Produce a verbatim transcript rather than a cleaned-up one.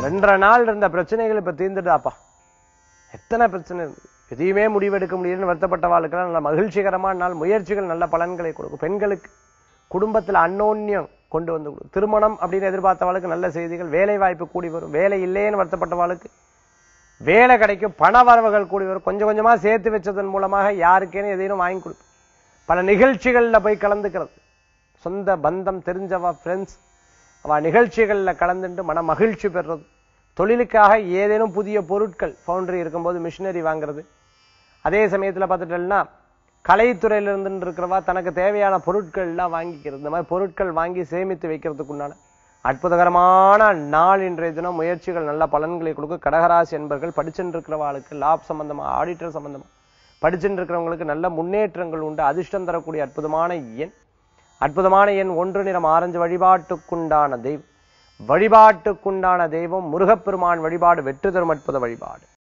ரெண்டரை நாள் இருந்த பிரச்சனைகள் இப்ப தீர்ந்துடாப்பா. எத்தனை பிரச்சனை இருந்து எதையுமே முடிவெடுக்க முடியும்னு வருத்தப்பட்ட வாழ்க்கெல்லாம் நல்ல மகிழ்ச்சிகரமான நாள். முயற்சிகள் நல்ல பலன்களை கொடுக்கும். பெண்களுக்கு குடும்பத்துல அன்னோன்யம் கொண்டு வந்து கொடுக்கும். திருமணம் அப்படின்னு எதிர்பார்த்தவாளுக்கு நல்ல செய்திகள். வேலை வாய்ப்பு கூடி வரும். வேலை இல்லையேன்னு வருத்தப்பட்டவாளுக்கு வேலை கிடைக்கும். பண வரவுகள் கூடி வரும். கொஞ்சம் கொஞ்சமா சேர்த்து வச்சதன் மூலமாக யாருக்கேனும் எதையும் வாங்கி கொடுக்கும். பல நிகழ்ச்சிகள்ல போய் கலந்துக்கிறது. சொந்த பந்தம் தெரிஞ்சவா ஃப்ரெண்ட்ஸ் அவ நிகழ்ச்சிகள்ல கலந்துட்டு மன மகிழ்ச்சி பெறுறது. தொழிலுக்காக ஏதேனும் புதிய பொருட்கள் ஃபவுண்டரி இருக்கும்போது மிஷினரி வாங்குறது. அதே சமயத்துல பார்த்துட்டோம்னா கலைத்துறையில இருந்து இருக்கிறவா தனக்கு தேவையான பொருட்கள் எல்லாம் வாங்கிக்கிறது. இந்த மாதிரி பொருட்கள் வாங்கி சேமித்து வைக்கிறதுக்குண்டான அற்புதகரமான நாள் இன்றைய தினம். முயற்சிகள் நல்ல பலன்களை கொடுக்கும். கடகராசி என்பர்கள் படிச்சுட்டு இருக்கிறவாளுக்கு லாப் சம்பந்தமா ஆடிட்டர் சம்பந்தமா படிச்சுட்டு இருக்கிறவங்களுக்கு நல்ல முன்னேற்றங்கள் உண்டு. அதிர்ஷ்டம் தரக்கூடிய அற்புதமான எண் அற்புதமான எண் ஒன்று. நிறம் ஆரஞ்சு. வழிபாட்டுக்குண்டான தெய்வம் வழிபாட்டுக்குண்டான தெய்வம் முருகப்பெருமான் வழிபாடு வெற்றி தரும் அற்புத வழிபாடு.